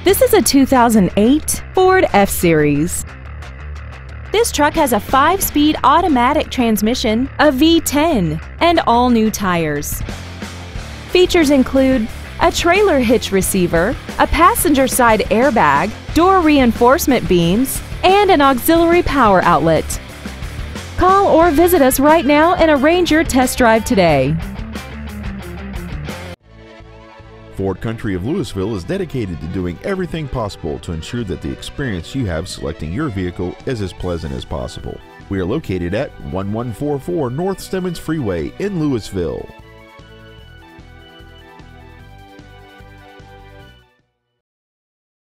This is a 2008 Ford F-Series. This truck has a 5-speed automatic transmission, a V10, and all new tires. Features include a trailer hitch receiver, a passenger side airbag, door reinforcement beams, and an auxiliary power outlet. Call or visit us right now and arrange your test drive today. Ford Country of Louisville is dedicated to doing everything possible to ensure that the experience you have selecting your vehicle is as pleasant as possible. We are located at 1144 North Stemmons Freeway in Louisville.